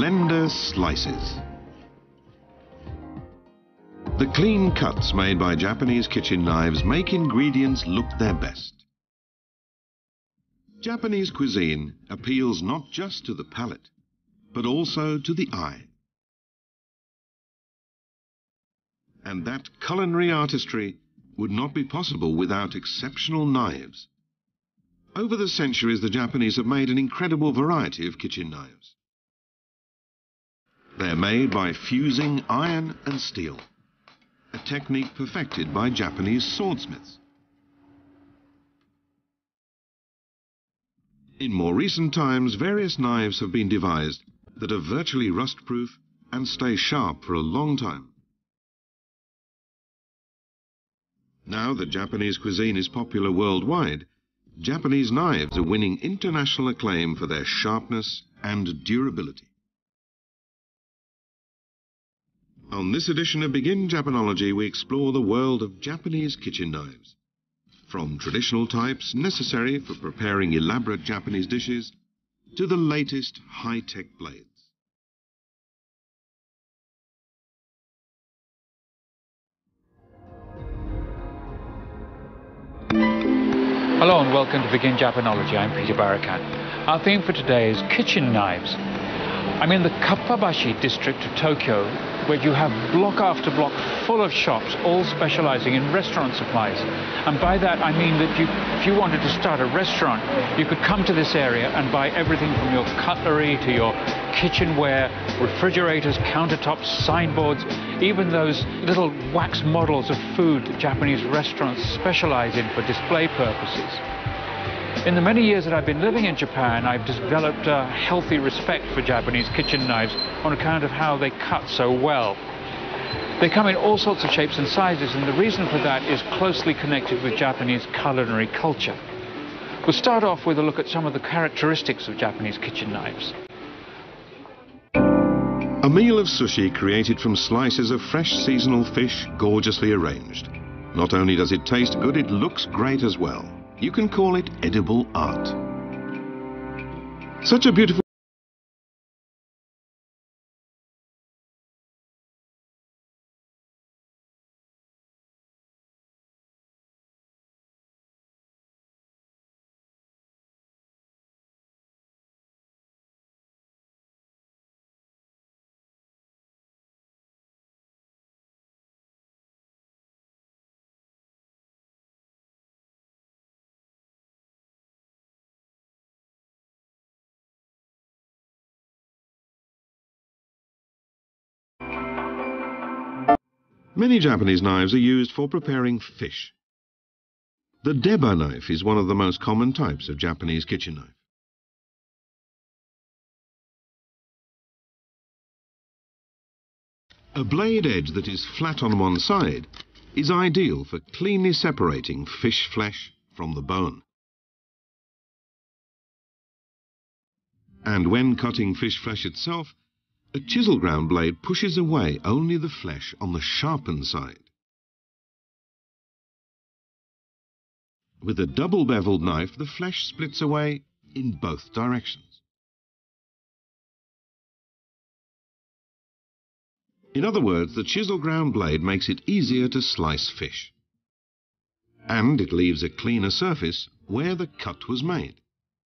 slender slices. The clean cuts made by Japanese kitchen knives make ingredients look their best. Japanese cuisine appeals not just to the palate, but also to the eye. And that culinary artistry would not be possible without exceptional knives. Over the centuries, the Japanese have made an incredible variety of kitchen knives. They're made by fusing iron and steel, a technique perfected by Japanese swordsmiths. In more recent times, various knives have been devised that are virtually rust-proof and stay sharp for a long time. Now that Japanese cuisine is popular worldwide, Japanese knives are winning international acclaim for their sharpness and durability. On this edition of Begin Japanology, we explore the world of Japanese kitchen knives, from traditional types necessary for preparing elaborate Japanese dishes to the latest high-tech blades. Hello and welcome to Begin Japanology. I'm Peter Barakat. Our theme for today is kitchen knives. I'm in the Kappabashi district of Tokyo, where you have block after block full of shops, all specializing in restaurant supplies. And by that I mean that if you wanted to start a restaurant, you could come to this area and buy everything from your cutlery to your kitchenware, refrigerators, countertops, signboards, even those little wax models of food that Japanese restaurants specialize in for display purposes. In the many years that I've been living in Japan, I've developed a healthy respect for Japanese kitchen knives on account of how they cut so well. They come in all sorts of shapes and sizes, and the reason for that is closely connected with Japanese culinary culture. We'll start off with a look at some of the characteristics of Japanese kitchen knives. A meal of sushi created from slices of fresh seasonal fish, gorgeously arranged. Not only does it taste good, it looks great as well. You can call it edible art. Such a beautiful Many Japanese knives are used for preparing fish. The deba knife is one of the most common types of Japanese kitchen knife. A blade edge that is flat on one side is ideal for cleanly separating fish flesh from the bone. And when cutting fish flesh itself, a chisel ground blade pushes away only the flesh on the sharpened side. With a double beveled knife, the flesh splits away in both directions. In other words, the chisel ground blade makes it easier to slice fish. And it leaves a cleaner surface where the cut was made.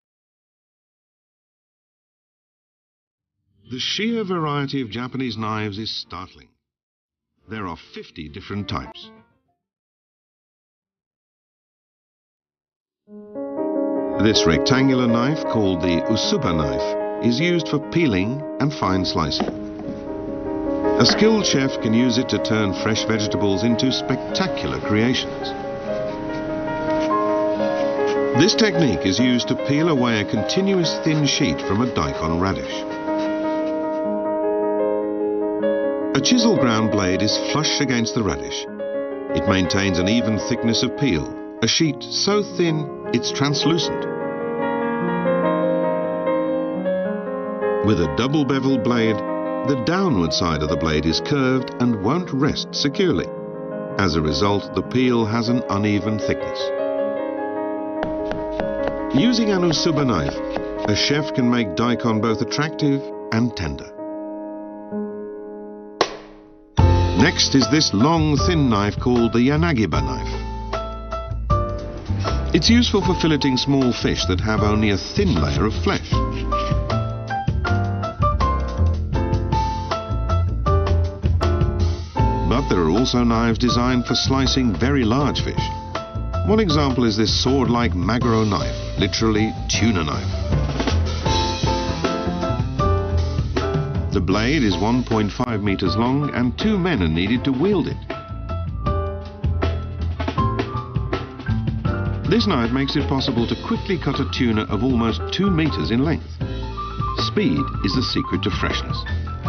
The sheer variety of Japanese knives is startling. There are 50 different types. This rectangular knife, called the Usuba knife, is used for peeling and fine slicing. A skilled chef can use it to turn fresh vegetables into spectacular creations. This technique is used to peel away a continuous thin sheet from a daikon radish. A chisel ground blade is flush against the radish. It maintains an even thickness of peel, a sheet so thin it's translucent. With a double beveled blade, the downward side of the blade is curved and won't rest securely. As a result, the peel has an uneven thickness. Using an Usuba knife, a chef can make daikon both attractive and tender. Next is this long, thin knife called the Yanagiba knife. It's useful for filleting small fish that have only a thin layer of flesh. But there are also knives designed for slicing very large fish. One example is this sword-like maguro knife, literally tuna knife. The blade is 1.5 meters long and 2 men are needed to wield it. This knife makes it possible to quickly cut a tuna of almost 2 meters in length. Speed is the secret to freshness.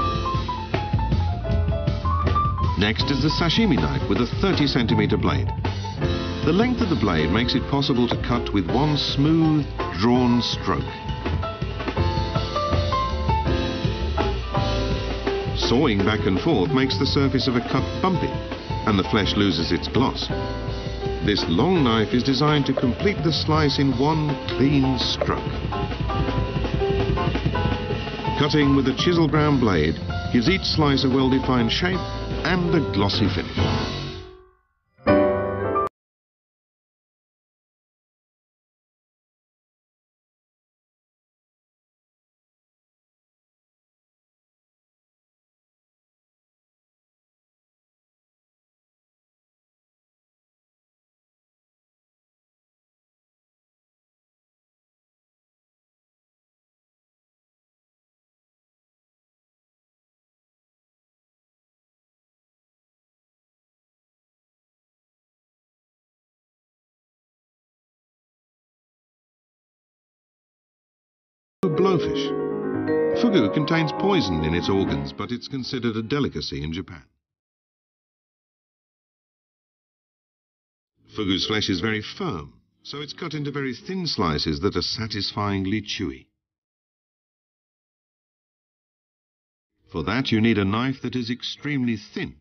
Next is the sashimi knife with a 30-centimeter blade. The length of the blade makes it possible to cut with one smooth, drawn stroke. Sawing back and forth makes the surface of a cut bumpy, and the flesh loses its gloss. This long knife is designed to complete the slice in one clean stroke. Cutting with a chisel brown blade gives each slice a well-defined shape and a glossy finish. Blowfish. Fugu contains poison in its organs, but it's considered a delicacy in Japan. Fugu's flesh is very firm, so it's cut into very thin slices that are satisfyingly chewy. For that, you need a knife that is extremely thin.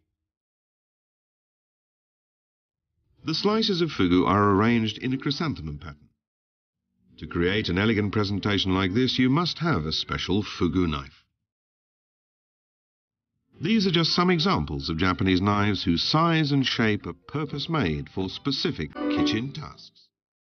The slices of fugu are arranged in a chrysanthemum pattern. To create an elegant presentation like this, you must have a special fugu knife. These are just some examples of Japanese knives whose size and shape are purpose-made for specific kitchen tasks.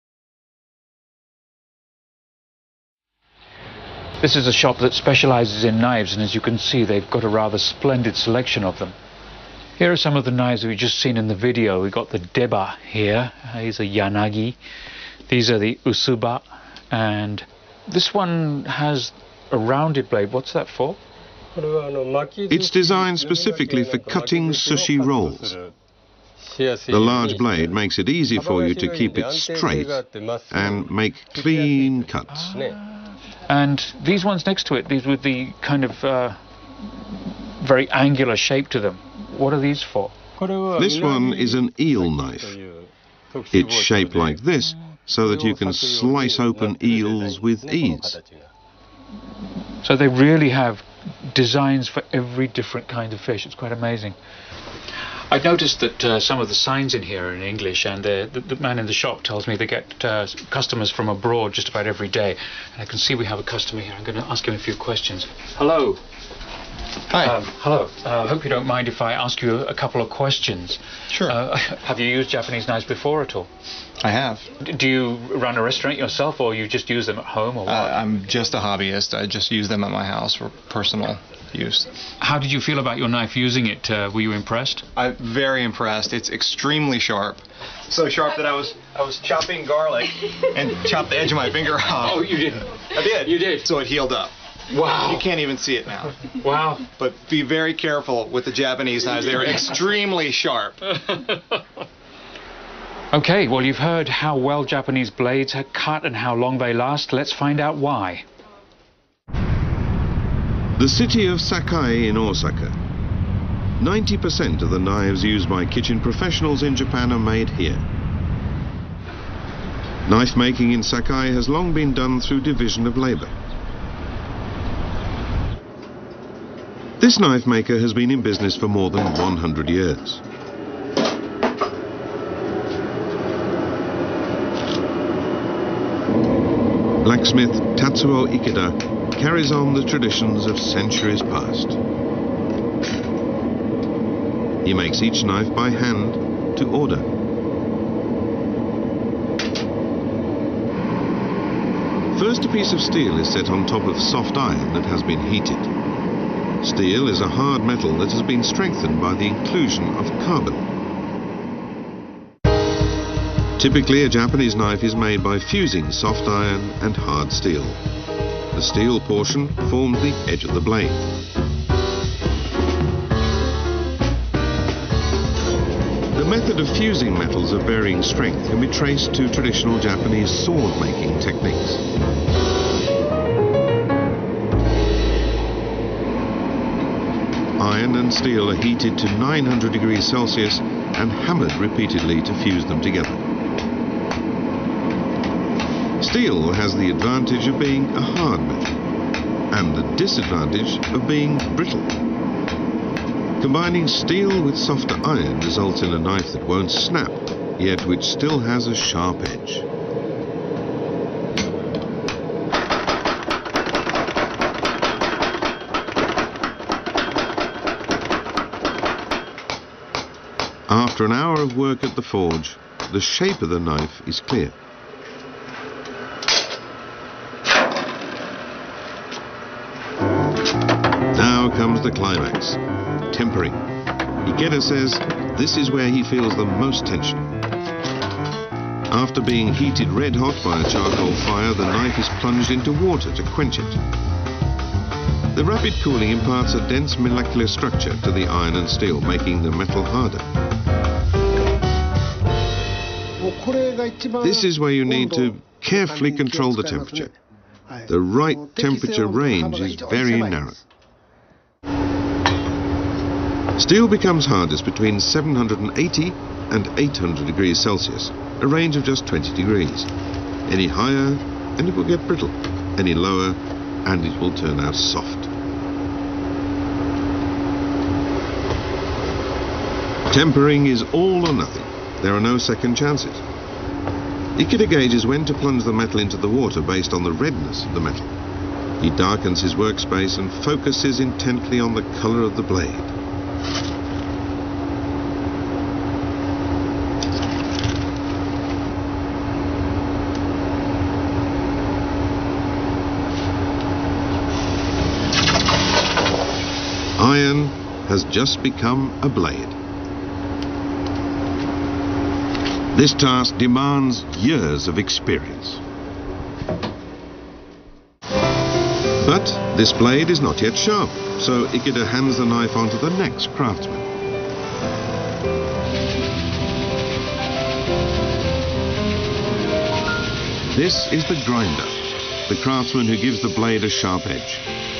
This is a shop that specializes in knives, and as you can see, they've got a rather splendid selection of them. Here are some of the knives that we've just seen in the video. We've got the Deba here. Here's a Yanagi. These are the Usuba. And this one has a rounded blade. What's that for? It's designed specifically for cutting sushi rolls. The large blade makes it easy for you to keep it straight and make clean cuts. And these ones next to it, these with the kind of very angular shape to them, what are these for? This one is an eel knife. It's shaped like this, so that you can slice open eels with ease. So they really have designs for every different kind of fish. It's quite amazing. I noticed that some of the signs in here are in English, and the man in the shop tells me they get customers from abroad just about every day. And I can see we have a customer here. I'm going to ask him a few questions. Hello. Hi. Hello. I hope you don't mind if I ask you a couple of questions. Sure. Have you used Japanese knives before at all? I have. Do you run a restaurant yourself, or you just use them at home, or what? I'm just a hobbyist. I just use them at my house for personal use. How did you feel about your knife using it? Were you impressed? I'm very impressed. It's extremely sharp. So sharp that I was chopping garlic and chopped the edge of my finger off. Oh, you didn't? I did. You did? So it healed up. Wow. You can't even see it now. Wow. But be very careful with the Japanese knives. They're extremely sharp. Okay, well, you've heard how well Japanese blades are cut and how long they last. Let's find out why. The city of Sakai in Osaka. 90% of the knives used by kitchen professionals in Japan are made here. Knife making in Sakai has long been done through division of labor. This knife maker has been in business for more than 100 years. Blacksmith Tatsuo Ikeda carries on the traditions of centuries past. He makes each knife by hand to order. First, a piece of steel is set on top of soft iron that has been heated. Steel is a hard metal that has been strengthened by the inclusion of carbon. Typically, a Japanese knife is made by fusing soft iron and hard steel. The steel portion forms the edge of the blade. The method of fusing metals of varying strength can be traced to traditional Japanese sword-making techniques. Iron and steel are heated to 900 degrees Celsius and hammered repeatedly to fuse them together. Steel has the advantage of being a hard metal and the disadvantage of being brittle. Combining steel with softer iron results in a knife that won't snap, yet which still has a sharp edge. After an hour of work at the forge, the shape of the knife is clear. Now comes the climax, tempering. Ikeda says this is where he feels the most tension. After being heated red hot by a charcoal fire, the knife is plunged into water to quench it. The rapid cooling imparts a dense molecular structure to the iron and steel, making the metal harder. This is where you need to carefully control the temperature. The right temperature range is very narrow. Steel becomes hardest between 780 and 800 degrees Celsius, a range of just 20 degrees. Any higher and it will get brittle, any lower and it will turn out soft. Tempering is all or nothing. There are no second chances. Ikeda gauges when to plunge the metal into the water based on the redness of the metal. He darkens his workspace and focuses intently on the color of the blade. Iron has just become a blade. This task demands years of experience. But this blade is not yet sharp, so Ikeda hands the knife on to the next craftsman. This is the grinder, the craftsman who gives the blade a sharp edge.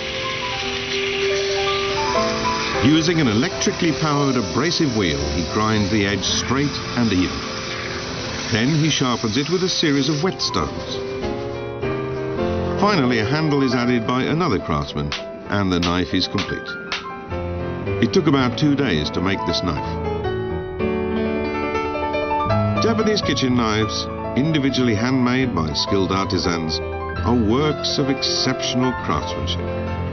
Using an electrically powered abrasive wheel, he grinds the edge straight and even. Then he sharpens it with a series of whetstones. Finally, a handle is added by another craftsman, and the knife is complete. It took about 2 days to make this knife. Japanese kitchen knives, individually handmade by skilled artisans, are works of exceptional craftsmanship.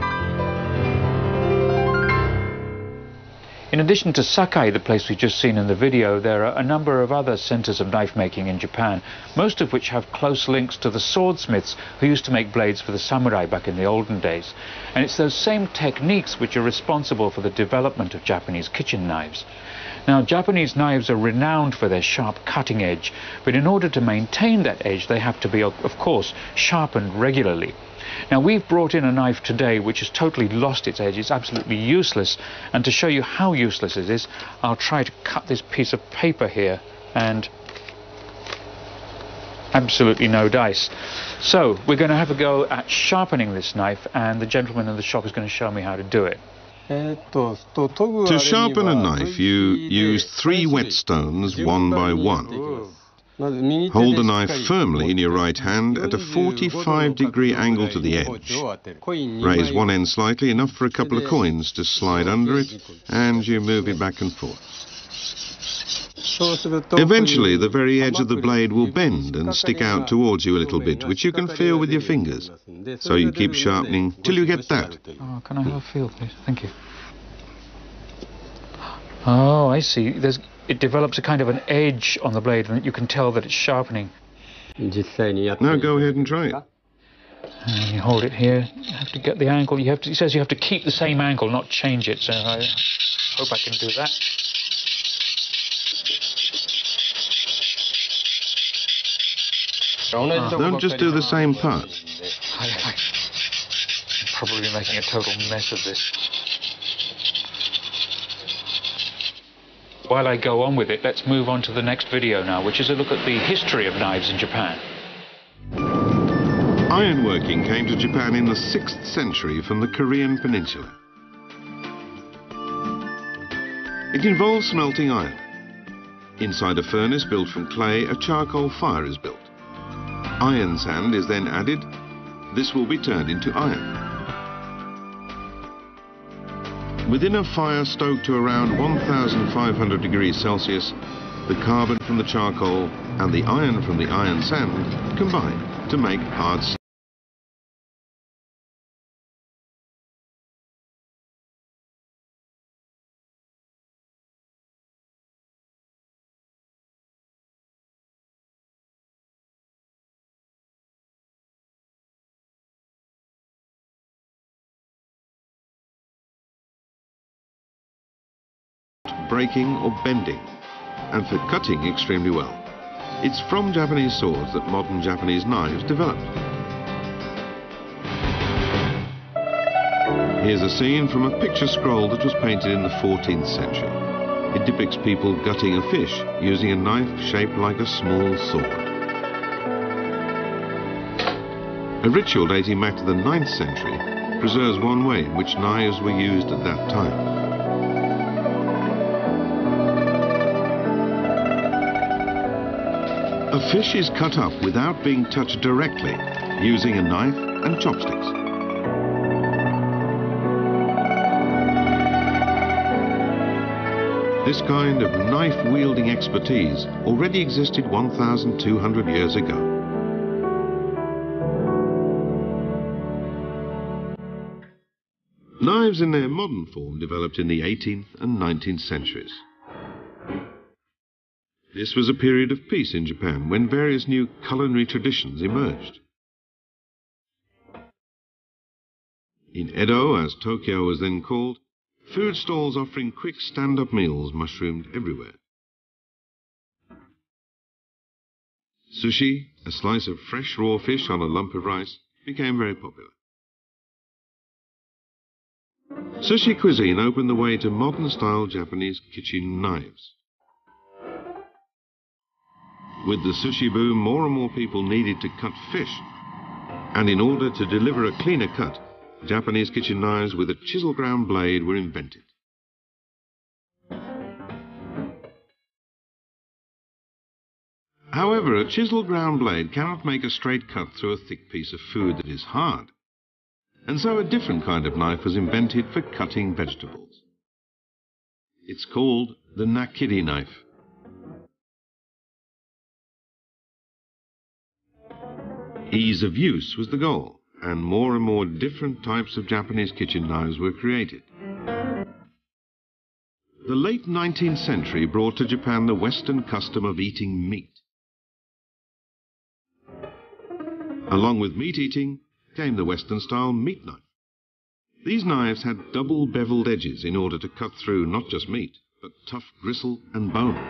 In addition to Sakai, the place we've just seen in the video, there are a number of other centres of knife making in Japan, most of which have close links to the swordsmiths who used to make blades for the samurai back in the olden days. And it's those same techniques which are responsible for the development of Japanese kitchen knives. Now, Japanese knives are renowned for their sharp cutting edge, but in order to maintain that edge, they have to be, of course, sharpened regularly. Now, we've brought in a knife today which has totally lost its edge. It's absolutely useless. And to show you how useless it is, I'll try to cut this piece of paper here, and absolutely no dice. So we're going to have a go at sharpening this knife, and the gentleman in the shop is going to show me how to do it. To sharpen a knife, you use 3 whetstones, one by one. Hold the knife firmly in your right hand at a 45-degree angle to the edge. Raise one end slightly, enough for a couple of coins to slide under it, and you move it back and forth. Eventually, the very edge of the blade will bend and stick out towards you a little bit, which you can feel with your fingers. So you keep sharpening till you get that. Oh, can I have a feel, please? Thank you. Oh, I see. It develops a kind of an edge on the blade, and you can tell that it's sharpening. Now go ahead and try it. And you hold it here. You have to get the angle. It says you have to keep the same angle, not change it. So I hope I can do that. Don't just do the same part. I'm probably making a total mess of this. While I go on with it, let's move on to the next video now, which is a look at the history of knives in Japan. Ironworking came to Japan in the 6th century from the Korean peninsula. It involves smelting iron. Inside a furnace built from clay, a charcoal fire is built. Iron sand is then added. This will be turned into iron. Within a fire stoked to around 1,500 degrees Celsius, the carbon from the charcoal and the iron from the iron sand combine to make hard steel. Breaking or bending, and for cutting extremely well. It's from Japanese swords that modern Japanese knives developed. Here's a scene from a picture scroll that was painted in the 14th century. It depicts people gutting a fish using a knife shaped like a small sword. A ritual dating back to the 9th century preserves one way in which knives were used at that time. A fish is cut up without being touched directly, using a knife and chopsticks. This kind of knife-wielding expertise already existed 1,200 years ago. Knives in their modern form developed in the 18th and 19th centuries. This was a period of peace in Japan when various new culinary traditions emerged. In Edo, as Tokyo was then called, food stalls offering quick stand-up meals mushroomed everywhere. Sushi, a slice of fresh raw fish on a lump of rice, became very popular. Sushi cuisine opened the way to modern-style Japanese kitchen knives. With the sushi boom, more and more people needed to cut fish. And in order to deliver a cleaner cut, Japanese kitchen knives with a chisel ground blade were invented. However, a chisel ground blade cannot make a straight cut through a thick piece of food that is hard. And so a different kind of knife was invented for cutting vegetables. It's called the nakiri knife. Ease of use was the goal, and more different types of Japanese kitchen knives were created. The late 19th century brought to Japan the Western custom of eating meat. Along with meat eating came the Western-style meat knife. These knives had double beveled edges in order to cut through not just meat, but tough gristle and bone.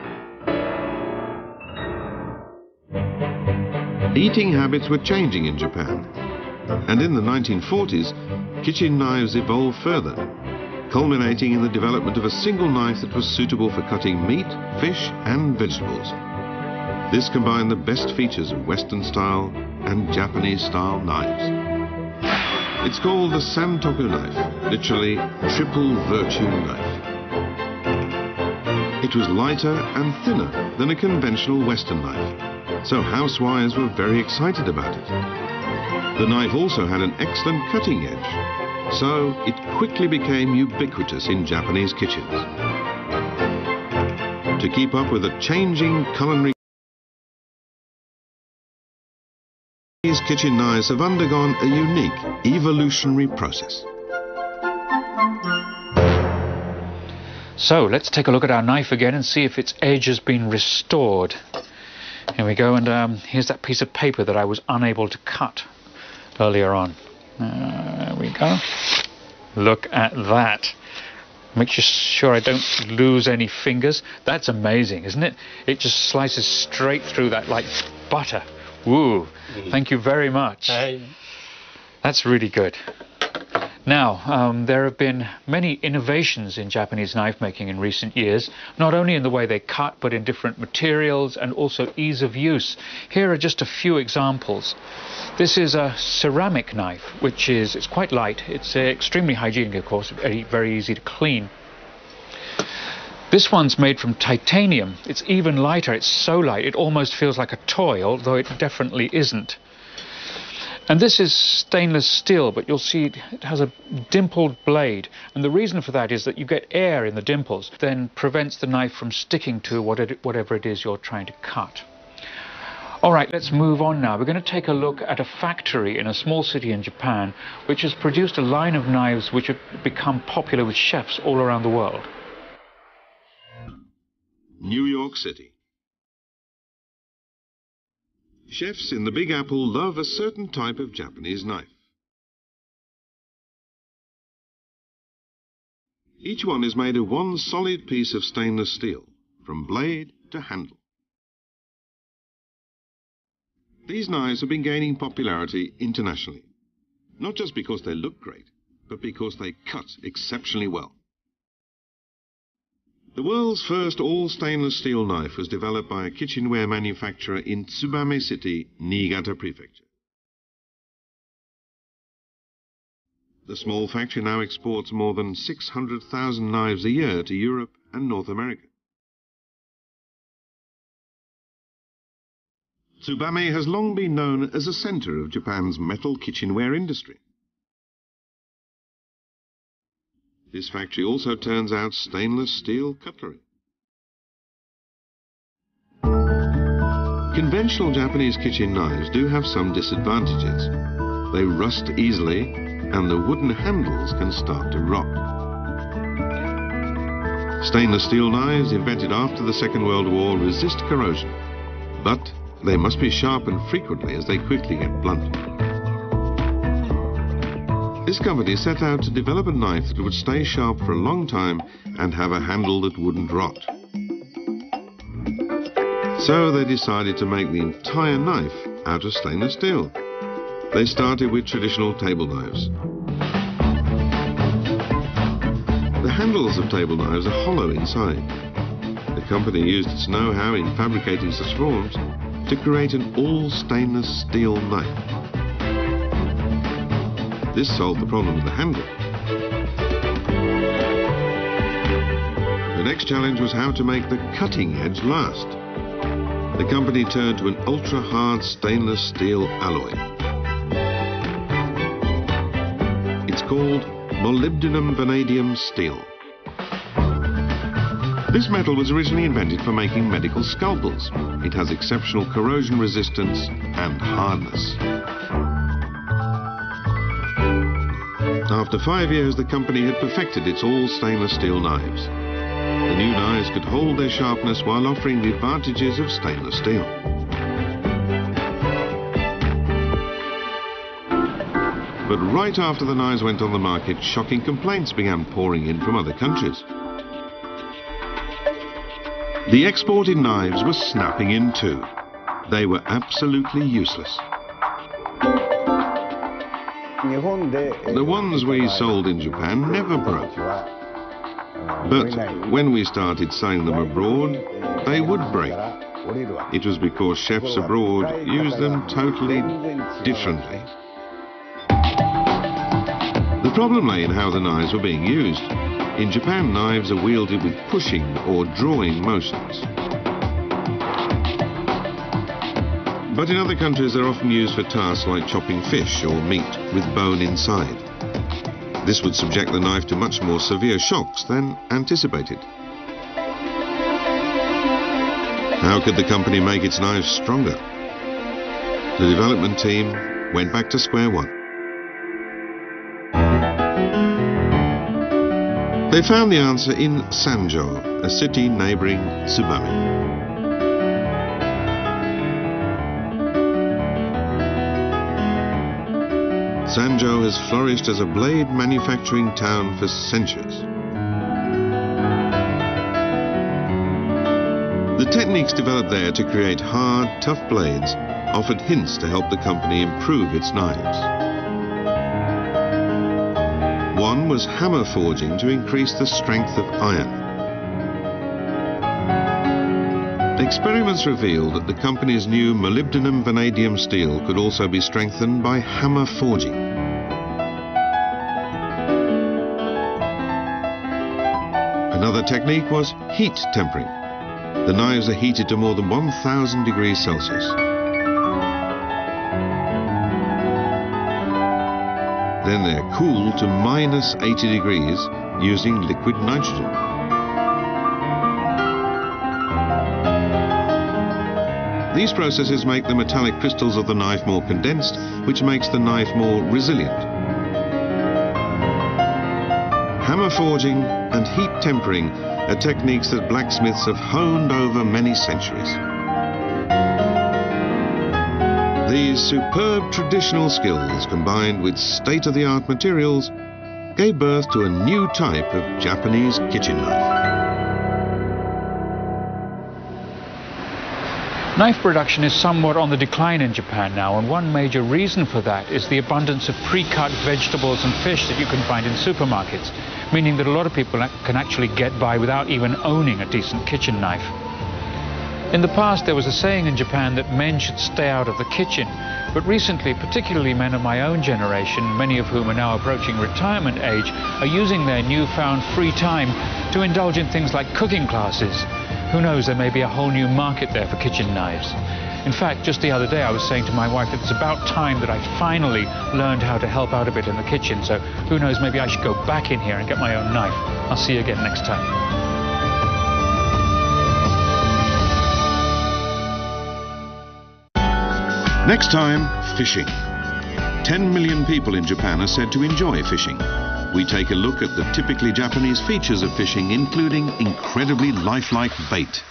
Eating habits were changing in Japan, and in the 1940s, kitchen knives evolved further, culminating in the development of a single knife that was suitable for cutting meat, fish, and vegetables. This combined the best features of Western-style and Japanese-style knives. It's called the Santoku knife, literally triple virtue knife. It was lighter and thinner than a conventional Western knife, so housewives were very excited about it. The knife also had an excellent cutting edge, so it quickly became ubiquitous in Japanese kitchens. To keep up with the changing culinary, these kitchen knives have undergone a unique evolutionary process. So let's take a look at our knife again and see if its edge has been restored. Here we go, and here's that piece of paper that I was unable to cut earlier on. There we go. Look at that. Make sure I don't lose any fingers. That's amazing, isn't it? It just slices straight through that like butter. Woo! Thank you very much. That's really good. Now, there have been many innovations in Japanese knife making in recent years, not only in the way they cut, but in different materials and also ease of use. Here are just a few examples. This is a ceramic knife, it's quite light. It's extremely hygienic, of course, very easy to clean. This one's made from titanium. It's even lighter. It's so light, it almost feels like a toy, although it definitely isn't. And this is stainless steel, but you'll see it has a dimpled blade. And the reason for that is that you get air in the dimples, then prevents the knife from sticking to whatever it is you're trying to cut. All right, let's move on now. We're going to take a look at a factory in a small city in Japan, which has produced a line of knives which have become popular with chefs all around the world. New York City. Chefs in the Big Apple love a certain type of Japanese knife. Each one is made of one solid piece of stainless steel, from blade to handle. These knives have been gaining popularity internationally, not just because they look great, but because they cut exceptionally well. The world's first all-stainless steel knife was developed by a kitchenware manufacturer in Tsubame City, Niigata Prefecture. The small factory now exports more than 600,000 knives a year to Europe and North America. Tsubame has long been known as a center of Japan's metal kitchenware industry. This factory also turns out stainless steel cutlery. Conventional Japanese kitchen knives do have some disadvantages. They rust easily, and the wooden handles can start to rot. Stainless steel knives invented after the Second World War resist corrosion, but they must be sharpened frequently as they quickly get blunt. This company set out to develop a knife that would stay sharp for a long time and have a handle that wouldn't rot. So they decided to make the entire knife out of stainless steel. They started with traditional table knives. The handles of table knives are hollow inside. The company used its know-how in fabricating such forms to create an all-stainless steel knife. This solved the problem with the handle. The next challenge was how to make the cutting edge last. The company turned to an ultra-hard stainless steel alloy. It's called molybdenum vanadium steel. This metal was originally invented for making medical scalpels. It has exceptional corrosion resistance and hardness. After 5 years, the company had perfected its all-stainless steel knives. The new knives could hold their sharpness while offering the advantages of stainless steel. But right after the knives went on the market, shocking complaints began pouring in from other countries. The exported knives were snapping in too. They were absolutely useless. The ones we sold in Japan never broke. But when we started selling them abroad, they would break. It was because chefs abroad used them totally differently. The problem lay in how the knives were being used. In Japan, knives are wielded with pushing or drawing motions. But in other countries, they're often used for tasks like chopping fish or meat with bone inside. This would subject the knife to much more severe shocks than anticipated. How could the company make its knives stronger? The development team went back to square one. They found the answer in Sanjo, a city neighbouring Tsubame. Sanjo has flourished as a blade manufacturing town for centuries. The techniques developed there to create hard, tough blades offered hints to help the company improve its knives. One was hammer forging to increase the strength of iron. Experiments revealed that the company's new molybdenum vanadium steel could also be strengthened by hammer forging. Another technique was heat tempering. The knives are heated to more than 1,000 degrees Celsius. Then they're cooled to minus 80 degrees using liquid nitrogen. These processes make the metallic crystals of the knife more condensed, which makes the knife more resilient. Hammer forging and heat tempering are techniques that blacksmiths have honed over many centuries. These superb traditional skills, combined with state-of-the-art materials, gave birth to a new type of Japanese kitchen knife. Knife production is somewhat on the decline in Japan now, and one major reason for that is the abundance of pre-cut vegetables and fish that you can find in supermarkets, meaning that a lot of people can actually get by without even owning a decent kitchen knife. In the past, there was a saying in Japan that men should stay out of the kitchen, but recently, particularly men of my own generation, many of whom are now approaching retirement age, are using their newfound free time to indulge in things like cooking classes. Who knows, there may be a whole new market there for kitchen knives. In fact, just the other day I was saying to my wife that it's about time that I finally learned how to help out a bit in the kitchen, so who knows, maybe I should go back in here and get my own knife. I'll see you again next time. Next time, fishing. 10 million people in Japan are said to enjoy fishing. We take a look at the typically Japanese features of fishing, including incredibly lifelike bait.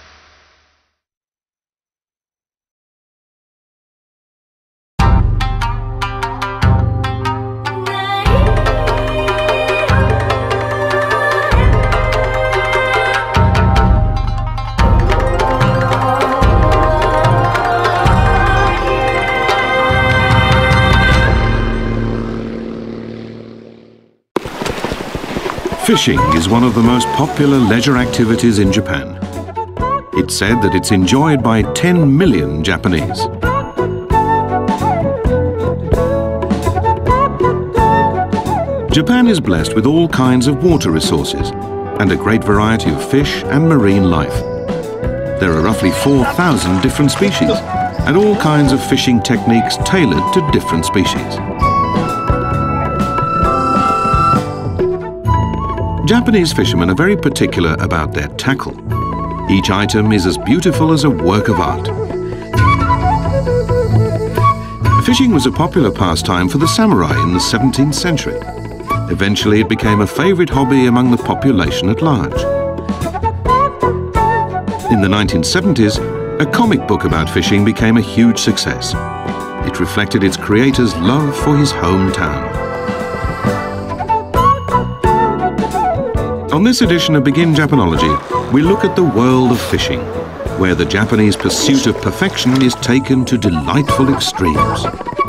Fishing is one of the most popular leisure activities in Japan. It's said that it's enjoyed by 10 million Japanese. Japan is blessed with all kinds of water resources and a great variety of fish and marine life. There are roughly 4,000 different species and all kinds of fishing techniques tailored to different species. Japanese fishermen are very particular about their tackle. Each item is as beautiful as a work of art. Fishing was a popular pastime for the samurai in the 17th century. Eventually it became a favourite hobby among the population at large. In the 1970s, a comic book about fishing became a huge success. It reflected its creator's love for his hometown. On this edition of Begin Japanology, we look at the world of fishing, where the Japanese pursuit of perfection is taken to delightful extremes.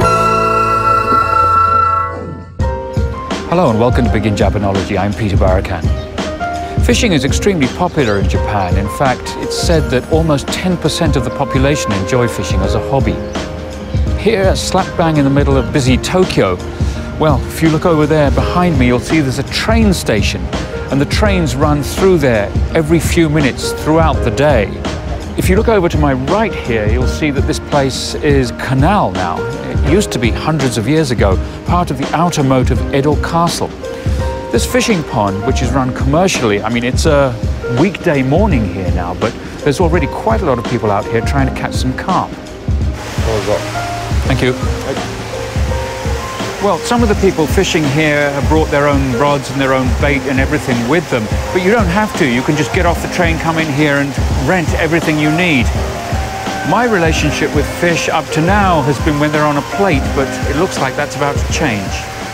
Hello and welcome to Begin Japanology. I'm Peter Barakan. Fishing is extremely popular in Japan. In fact, it's said that almost 10% of the population enjoy fishing as a hobby. Here, slap bang in the middle of busy Tokyo, well, if you look over there behind me, you'll see there's a train station. And the trains run through there every few minutes throughout the day. If you look over to my right here, you'll see that this place is canal now. It used to be hundreds of years ago, part of the outer moat of Edo Castle. This fishing pond, which is run commercially, I mean, it's a weekday morning here now, but there's already quite a lot of people out here trying to catch some carp. Thank you. Well, some of the people fishing here have brought their own rods and their own bait and everything with them, but you don't have to. You can just get off the train, come in here and rent everything you need. My relationship with fish up to now has been when they're on a plate, but it looks like that's about to change.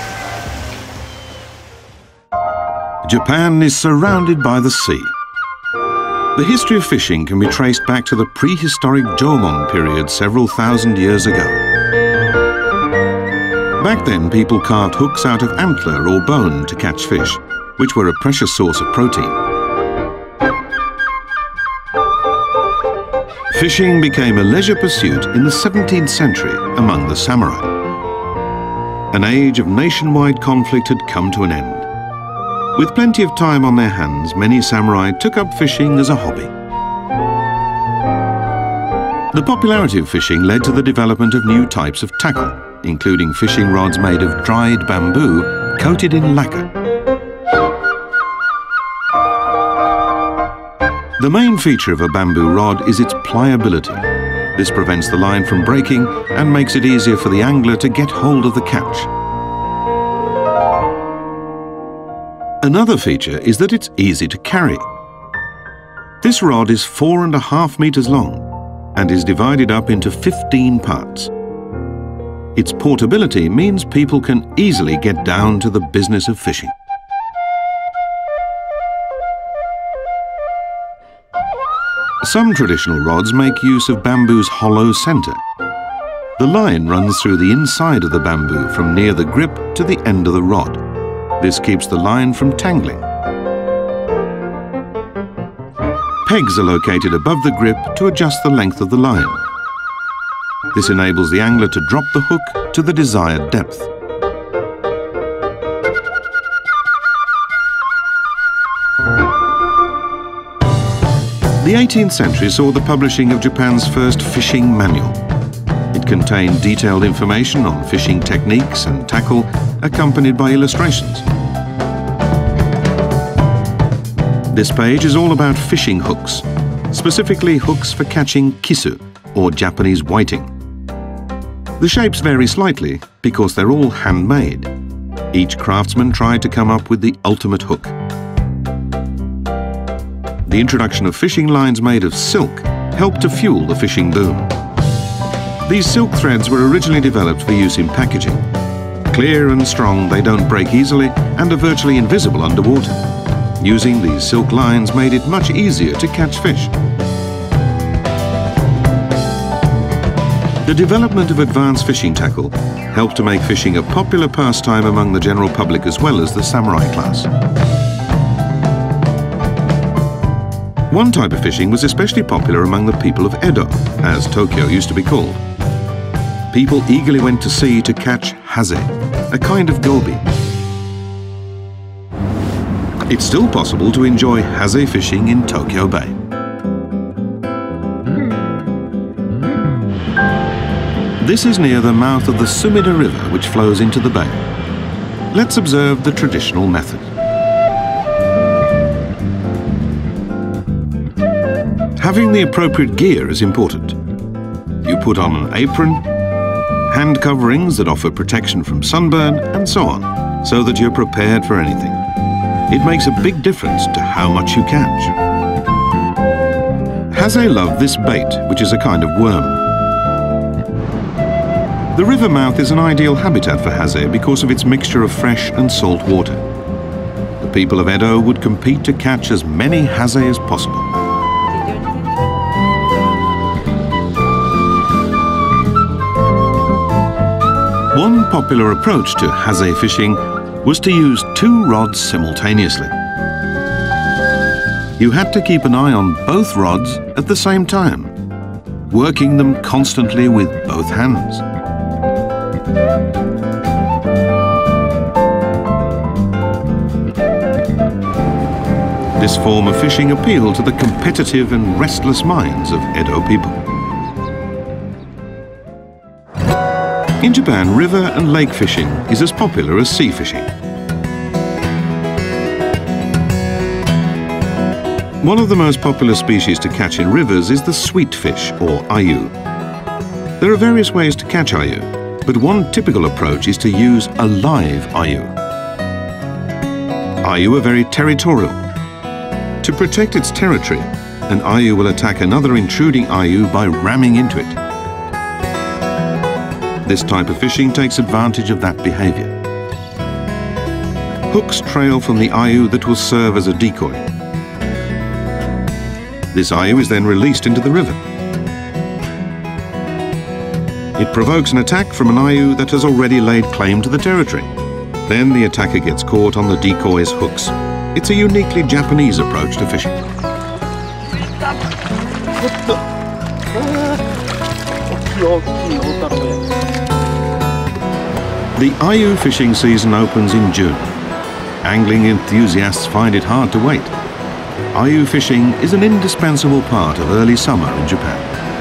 Japan is surrounded by the sea. The history of fishing can be traced back to the prehistoric Jomon period several thousand years ago. Back then, people carved hooks out of antler or bone to catch fish, which were a precious source of protein. Fishing became a leisure pursuit in the 17th century among the samurai. An age of nationwide conflict had come to an end. With plenty of time on their hands, many samurai took up fishing as a hobby. The popularity of fishing led to the development of new types of tackle, including fishing rods made of dried bamboo coated in lacquer. The main feature of a bamboo rod is its pliability. This prevents the line from breaking and makes it easier for the angler to get hold of the catch. Another feature is that it's easy to carry. This rod is 4.5 meters long and is divided up into 15 parts. Its portability means people can easily get down to the business of fishing. Some traditional rods make use of bamboo's hollow center. The line runs through the inside of the bamboo from near the grip to the end of the rod. This keeps the line from tangling. Pegs are located above the grip to adjust the length of the line. This enables the angler to drop the hook to the desired depth. The 18th century saw the publishing of Japan's first fishing manual. It contained detailed information on fishing techniques and tackle, accompanied by illustrations. This page is all about fishing hooks, specifically hooks for catching kisu, or Japanese whiting. The shapes vary slightly because they're all handmade. Each craftsman tried to come up with the ultimate hook. The introduction of fishing lines made of silk helped to fuel the fishing boom. These silk threads were originally developed for use in packaging. Clear and strong, they don't break easily and are virtually invisible underwater. Using these silk lines made it much easier to catch fish. The development of advanced fishing tackle helped to make fishing a popular pastime among the general public as well as the samurai class. One type of fishing was especially popular among the people of Edo, as Tokyo used to be called. People eagerly went to sea to catch haze, a kind of goby. It's still possible to enjoy haze fishing in Tokyo Bay. This is near the mouth of the Sumida River, which flows into the bay. Let's observe the traditional method. Having the appropriate gear is important. You put on an apron, hand coverings that offer protection from sunburn, and so on, so that you're prepared for anything. It makes a big difference to how much you catch. Haze love this bait, which is a kind of worm. The river mouth is an ideal habitat for haze because of its mixture of fresh and salt water. The people of Edo would compete to catch as many haze as possible. One popular approach to haze fishing was to use 2 rods simultaneously. You had to keep an eye on both rods at the same time, working them constantly with both hands. This form of fishing appealed to the competitive and restless minds of Edo people. In Japan, river and lake fishing is as popular as sea fishing. One of the most popular species to catch in rivers is the sweet fish, or ayu. There are various ways to catch ayu. But one typical approach is to use a live ayu. Ayu are very territorial. To protect its territory, an ayu will attack another intruding ayu by ramming into it. This type of fishing takes advantage of that behavior. Hooks trail from the ayu that will serve as a decoy. This ayu is then released into the river. It provokes an attack from an ayu that has already laid claim to the territory. Then the attacker gets caught on the decoy's hooks. It's a uniquely Japanese approach to fishing. The ayu fishing season opens in June. Angling enthusiasts find it hard to wait. Ayu fishing is an indispensable part of early summer in Japan.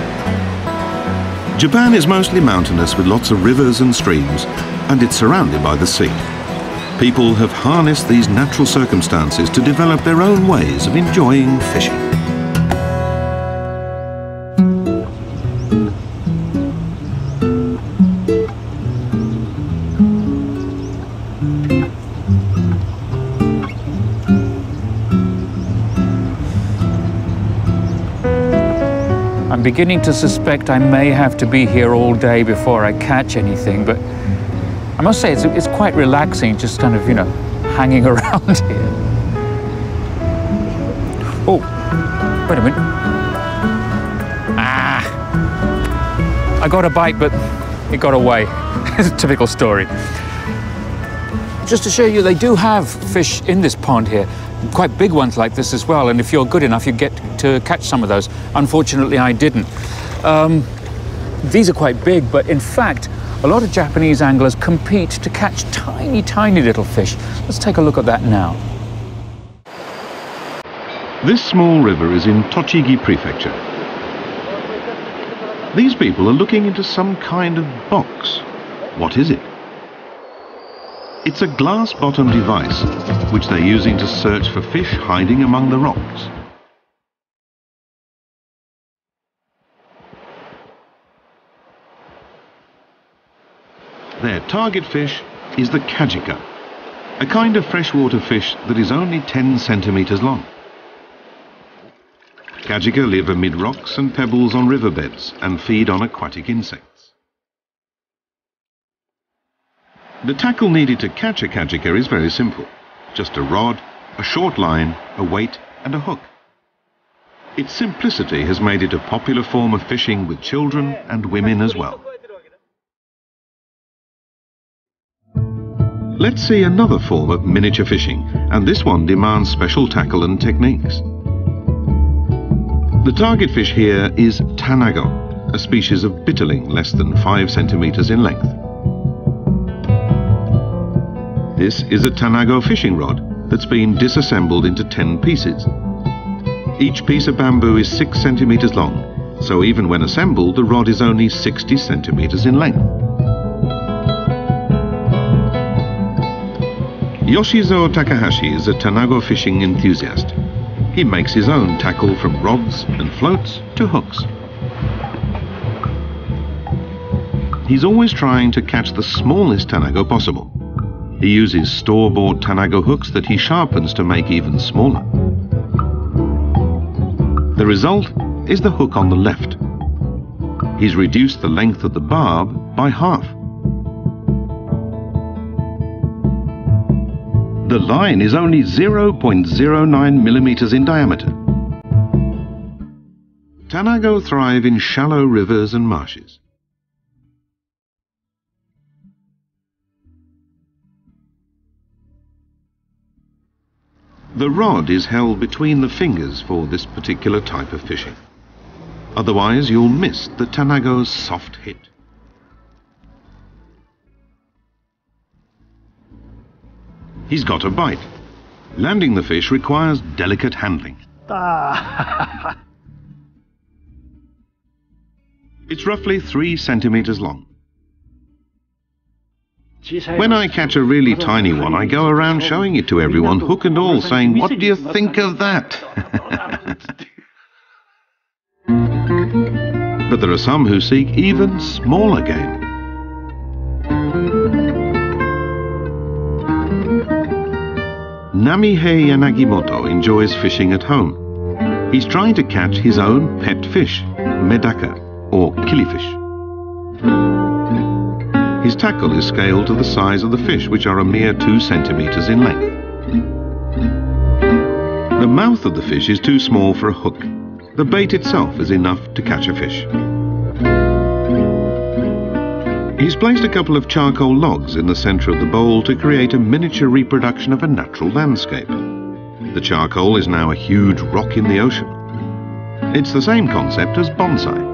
Japan is mostly mountainous with lots of rivers and streams, and it's surrounded by the sea. People have harnessed these natural circumstances to develop their own ways of enjoying fishing. I'm beginning to suspect I may have to be here all day before I catch anything, but I must say it's quite relaxing just kind of, hanging around here. Oh, wait a minute. I got a bite, but it got away. It's a typical story. Just to show you, they do have fish in this pond here. Quite big ones like this as well, and if you're good enough, you get to catch some of those. Unfortunately, I didn't. These are quite big, but in fact, a lot of Japanese anglers compete to catch tiny, tiny little fish. Let's take a look at that now. This small river is in Tochigi Prefecture. These people are looking into some kind of box. What is it? It's a glass-bottomed device, which they're using to search for fish hiding among the rocks. Their target fish is the kajika, a kind of freshwater fish that is only 10 centimeters long. Kajika live amid rocks and pebbles on riverbeds and feed on aquatic insects. The tackle needed to catch a kajika is very simple. Just a rod, a short line, a weight and a hook. Its simplicity has made it a popular form of fishing with children and women as well. Let's see another form of miniature fishing, and this one demands special tackle and techniques. The target fish here is tanago, a species of bitterling less than 5 centimeters in length. This is a tanago fishing rod that's been disassembled into 10 pieces. Each piece of bamboo is 6 centimeters long, so even when assembled, the rod is only 60 centimeters in length. Yoshizo Takahashi is a tanago fishing enthusiast. He makes his own tackle from rods and floats to hooks. He's always trying to catch the smallest tanago possible. He uses store-bought tanago hooks that he sharpens to make even smaller. The result is the hook on the left. He's reduced the length of the barb by half. The line is only 0.09 millimeters in diameter. Tanago thrive in shallow rivers and marshes. The rod is held between the fingers for this particular type of fishing. Otherwise, you'll miss the tanago's soft hit. He's got a bite. Landing the fish requires delicate handling. It's roughly 3 centimeters long. When I catch a really tiny one, I go around showing it to everyone, hook and all, saying, "What do you think of that?" But there are some who seek even smaller game. Namihei Yanagimoto enjoys fishing at home. He's trying to catch his own pet fish, medaka, or killifish. His tackle is scaled to the size of the fish, which are a mere 2 centimeters in length. The mouth of the fish is too small for a hook. The bait itself is enough to catch a fish. He's placed a couple of charcoal logs in the center of the bowl to create a miniature reproduction of a natural landscape. The charcoal is now a huge rock in the ocean. It's the same concept as bonsai.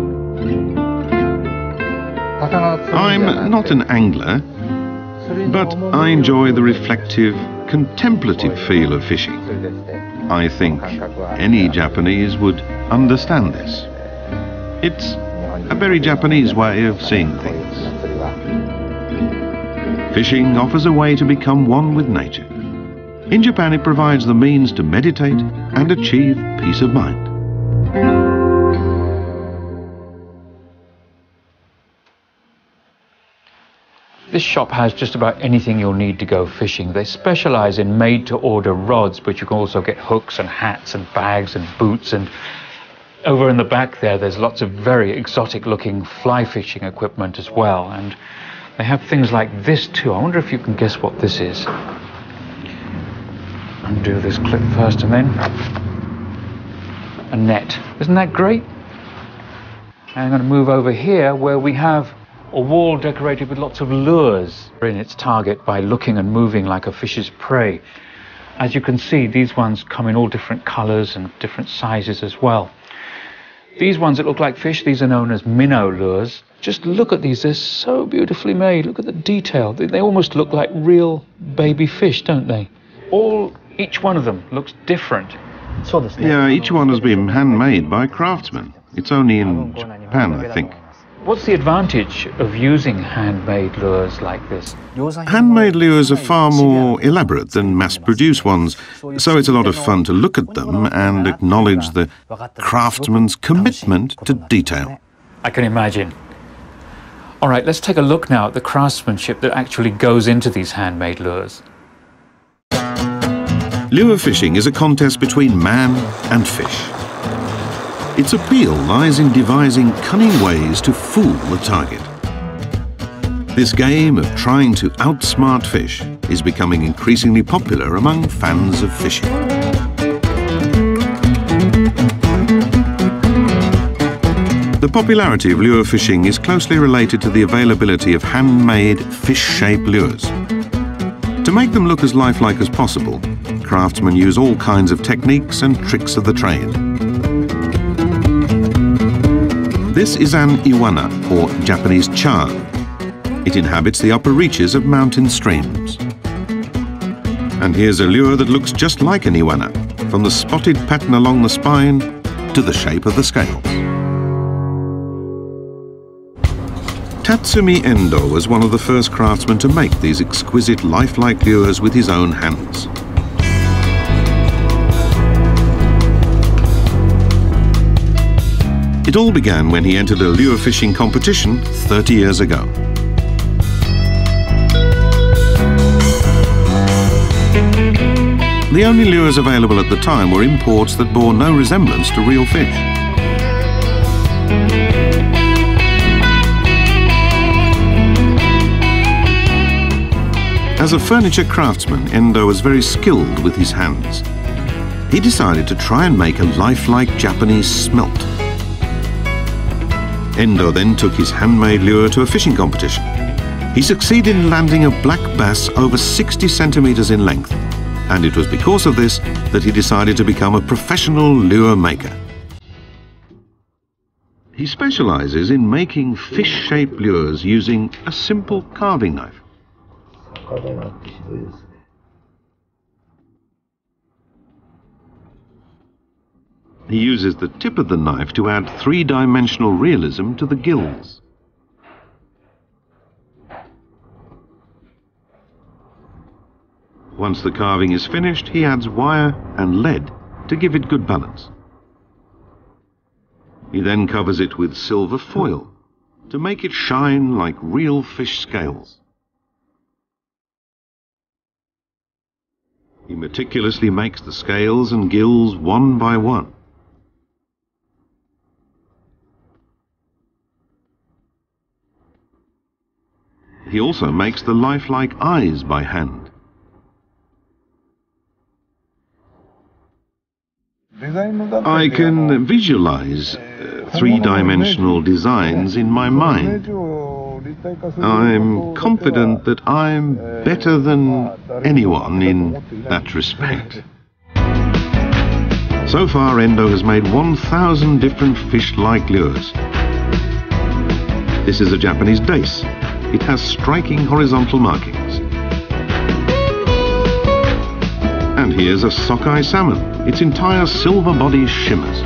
I'm not an angler, but I enjoy the reflective, contemplative feel of fishing. I think any Japanese would understand this. It's a very Japanese way of seeing things. Fishing offers a way to become one with nature. In Japan, it provides the means to meditate and achieve peace of mind. This shop has just about anything you'll need to go fishing. They specialize in made-to-order rods, but you can also get hooks and hats and bags and boots. And over in the back there's lots of very exotic-looking fly fishing equipment as well. And they have things like this too. I wonder if you can guess what this is. Undo this clip first and then a net. Isn't that great? And I'm going to move over here where we have a wall decorated with lots of lures in its target by looking and moving like a fish's prey. As you can see, these ones come in all different colors and different sizes as well. These ones that look like fish, these are known as minnow lures. Just look at these, they're so beautifully made. Look at the detail. They almost look like real baby fish, don't they? Each one of them looks different. Yeah, each one has been handmade by craftsmen. It's only in Japan, I think. What's the advantage of using handmade lures like this? Handmade lures are far more elaborate than mass-produced ones, so it's a lot of fun to look at them and acknowledge the craftsman's commitment to detail. I can imagine. All right, let's take a look now at the craftsmanship that actually goes into these handmade lures. Lure fishing is a contest between man and fish. Its appeal lies in devising cunning ways to fool the target. This game of trying to outsmart fish is becoming increasingly popular among fans of fishing. The popularity of lure fishing is closely related to the availability of handmade fish-shaped lures. To make them look as lifelike as possible, craftsmen use all kinds of techniques and tricks of the trade. This is an iwana, or Japanese char. It inhabits the upper reaches of mountain streams. And here's a lure that looks just like an iwana, from the spotted pattern along the spine to the shape of the scales. Tatsumi Endo was one of the first craftsmen to make these exquisite lifelike lures with his own hands. It all began when he entered a lure fishing competition 30 years ago. The only lures available at the time were imports that bore no resemblance to real fish. As a furniture craftsman, Endo was very skilled with his hands. He decided to try and make a lifelike Japanese smelt. Endo then took his handmade lure to a fishing competition. He succeeded in landing a black bass over 60 centimeters in length, and it was because of this that he decided to become a professional lure maker. He specializes in making fish-shaped lures using a simple carving knife. He uses the tip of the knife to add three-dimensional realism to the gills. Once the carving is finished, he adds wire and lead to give it good balance. He then covers it with silver foil to make it shine like real fish scales. He meticulously makes the scales and gills one by one. He also makes the lifelike eyes by hand. I can visualize three-dimensional designs in my mind. I'm confident that I'm better than anyone in that respect. So far, Endo has made 1,000 different fish-like lures. This is a Japanese dace. It has striking horizontal markings. And here's a sockeye salmon. Its entire silver body shimmers.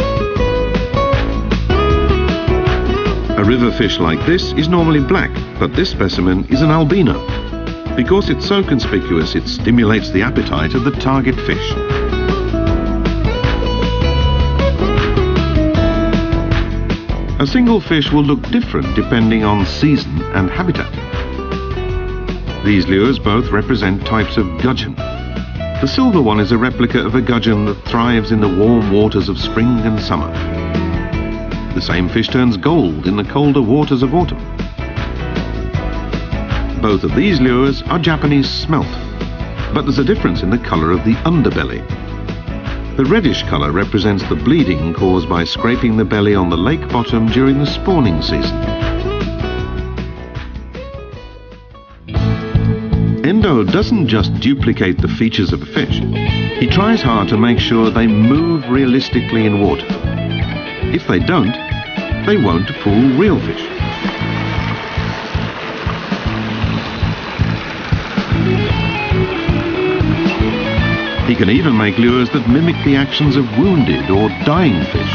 A river fish like this is normally black, but this specimen is an albino. Because it's so conspicuous, it stimulates the appetite of the target fish. A single fish will look different depending on season and habitat. These lures both represent types of gudgeon. The silver one is a replica of a gudgeon that thrives in the warm waters of spring and summer. The same fish turns gold in the colder waters of autumn. Both of these lures are Japanese smelt, but there's a difference in the colour of the underbelly. The reddish colour represents the bleeding caused by scraping the belly on the lake bottom during the spawning season. Endo doesn't just duplicate the features of a fish. He tries hard to make sure they move realistically in water. If they don't, they won't fool real fish. He can even make lures that mimic the actions of wounded or dying fish.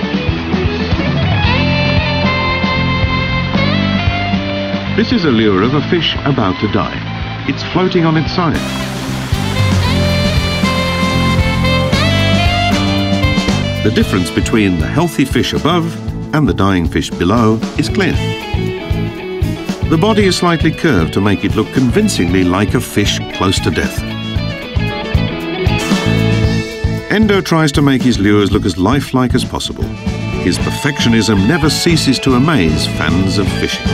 This is a lure of a fish about to die. It's floating on its side. The difference between the healthy fish above and the dying fish below is clear. The body is slightly curved to make it look convincingly like a fish close to death. Endo tries to make his lures look as lifelike as possible. His perfectionism never ceases to amaze fans of fishing.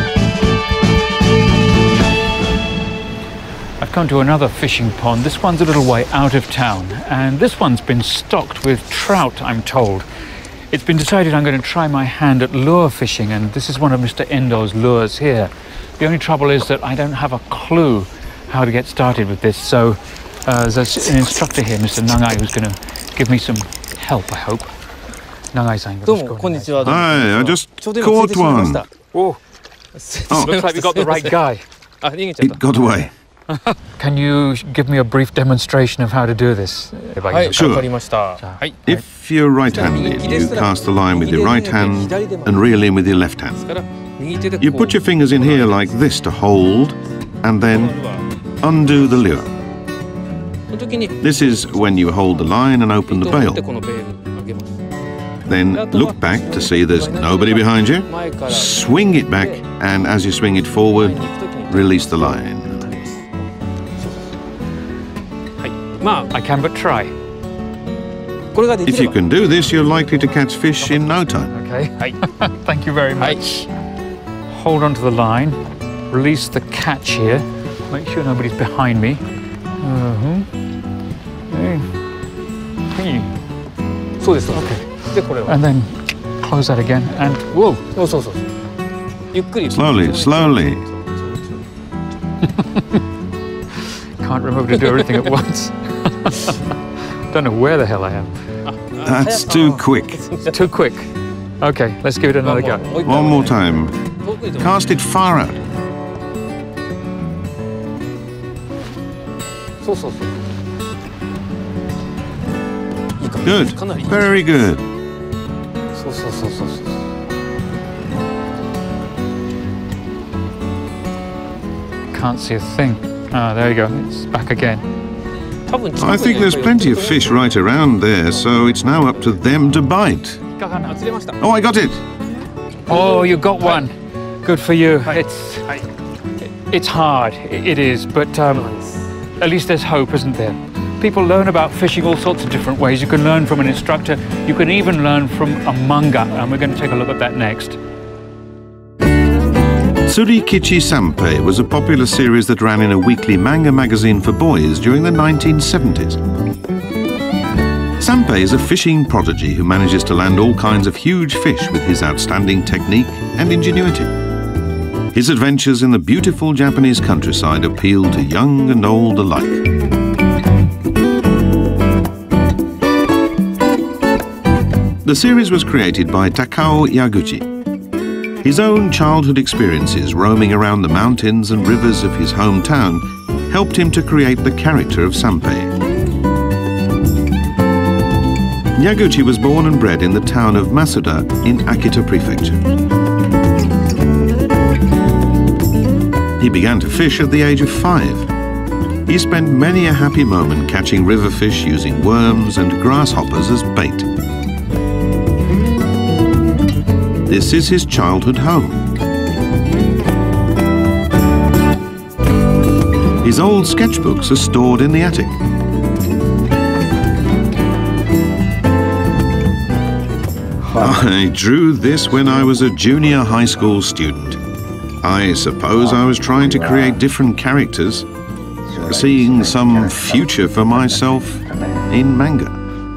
I've come to another fishing pond. This one's a little way out of town, and this one's been stocked with trout, I'm told. It's been decided I'm going to try my hand at lure fishing, and this is one of Mr. Endo's lures here. The only trouble is that I don't have a clue how to get started with this, so there's an instructor here, Mr. Nagai, who's going to give me some help, I hope. Nagai-san, Hi, I just caught one. Oh, looks like we got the right guy. It got away. Can you give me a brief demonstration of how to do this? Sure. If you're right-handed, you cast the line with your right hand and reel in with your left hand. You put your fingers in here like this to hold, and then undo the lure. This is when you hold the line and open the bail. Then look back to see there's nobody behind you. Swing it back, and as you swing it forward, release the line. I can but try. If you can do this, you're likely to catch fish in no time. Okay. Thank you very much. Hold on to the line. Release the catch here. Make sure nobody's behind me. Okay. And then close that again and whoa. Slowly, slowly. Can't remember to do everything at once. Don't know where the hell I am. That's too quick. Too quick. Okay, let's give it another go. One more time. Cast it far out. Good. Very good. Can't see a thing. Ah, there you go. It's back again. I think there's plenty of fish right around there, so it's now up to them to bite. Oh, I got it. Oh, you got one. Good for you. It's hard. It is, but at least there's hope, isn't there? People learn about fishing all sorts of different ways. You can learn from an instructor. You can even learn from a manga, and we're going to take a look at that next. Tsurikichi Sanpei was a popular series that ran in a weekly manga magazine for boys during the 1970s. Sanpei is a fishing prodigy who manages to land all kinds of huge fish with his outstanding technique and ingenuity. His adventures in the beautiful Japanese countryside appeal to young and old alike. The series was created by Takao Yaguchi. His own childhood experiences roaming around the mountains and rivers of his hometown helped him to create the character of Sanpei. Yaguchi was born and bred in the town of Masuda in Akita Prefecture. He began to fish at the age of 5. He spent many a happy moment catching river fish using worms and grasshoppers as bait. This is his childhood home. His old sketchbooks are stored in the attic. I drew this when I was a junior high school student. I suppose I was trying to create different characters, seeing some future for myself in manga.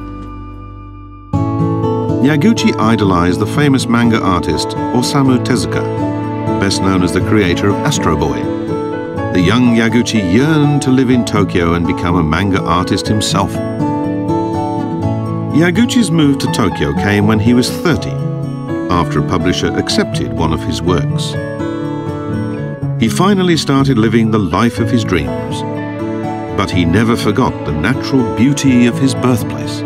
Yaguchi idolized the famous manga artist Osamu Tezuka, best known as the creator of Astro Boy. The young Yaguchi yearned to live in Tokyo and become a manga artist himself. Yaguchi's move to Tokyo came when he was 30, after a publisher accepted one of his works. He finally started living the life of his dreams, but he never forgot the natural beauty of his birthplace.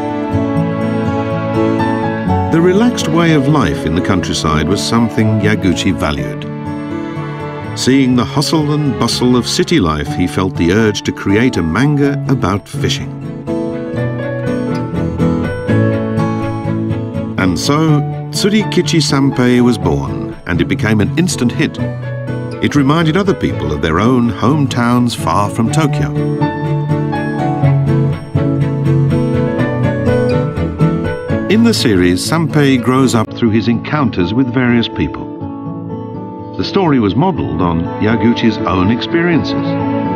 The relaxed way of life in the countryside was something Yaguchi valued. Seeing the hustle and bustle of city life, he felt the urge to create a manga about fishing. And so, Tsurikichi Sanpei was born, and it became an instant hit. It reminded other people of their own hometowns far from Tokyo. In the series, Sanpei grows up through his encounters with various people. The story was modeled on Yaguchi's own experiences.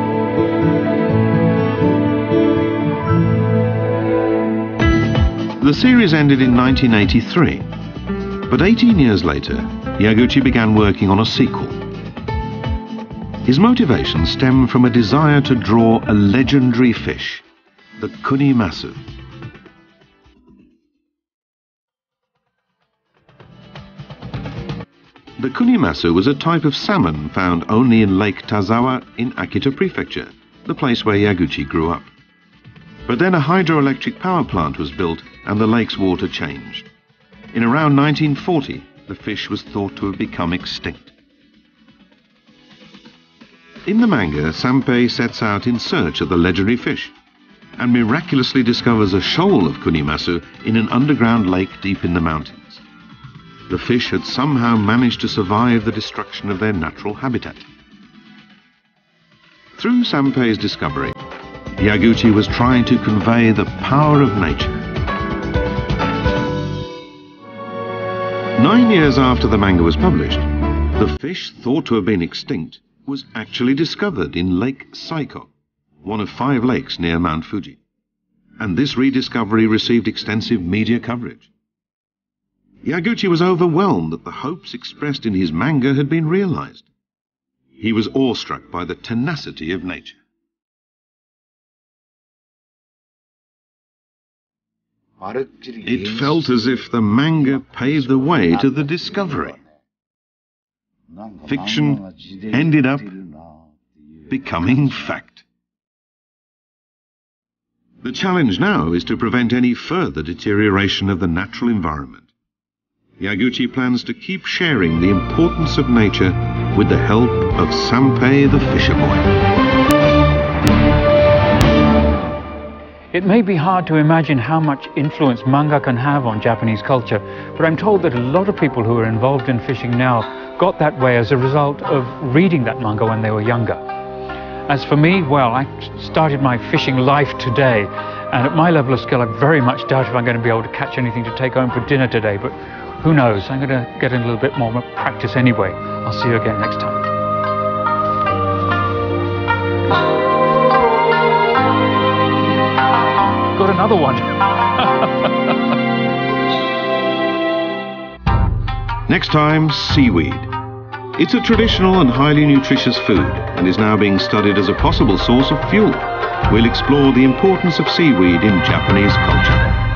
The series ended in 1983, but 18 years later, Yaguchi began working on a sequel. His motivation stemmed from a desire to draw a legendary fish, the kunimasu. The kunimasu was a type of salmon found only in Lake Tazawa in Akita Prefecture, the place where Yaguchi grew up. But then a hydroelectric power plant was built and the lake's water changed. In around 1940, the fish was thought to have become extinct. In the manga, Sanpei sets out in search of the legendary fish and miraculously discovers a shoal of kunimasu in an underground lake deep in the mountains. The fish had somehow managed to survive the destruction of their natural habitat. Through Sanpei's discovery, Yaguchi was trying to convey the power of nature. 9 years after the manga was published, the fish thought to have been extinct was actually discovered in Lake Saiko, one of 5 lakes near Mount Fuji. And this rediscovery received extensive media coverage. Yaguchi was overwhelmed that the hopes expressed in his manga had been realized. He was awestruck by the tenacity of nature. It felt as if the manga paved the way to the discovery. Fiction ended up becoming fact. The challenge now is to prevent any further deterioration of the natural environment. Yaguchi plans to keep sharing the importance of nature with the help of Sanpei the Fisher Boy. It may be hard to imagine how much influence manga can have on Japanese culture, but I'm told that a lot of people who are involved in fishing now got that way as a result of reading that manga when they were younger. As for me, well, I started my fishing life today, and at my level of skill, I very much doubt if I'm going to be able to catch anything to take home for dinner today, but who knows? I'm going to get in a little bit more practice anyway. I'll see you again next time. Got another one. Next time, seaweed. It's a traditional and highly nutritious food and is now being studied as a possible source of fuel. We'll explore the importance of seaweed in Japanese culture.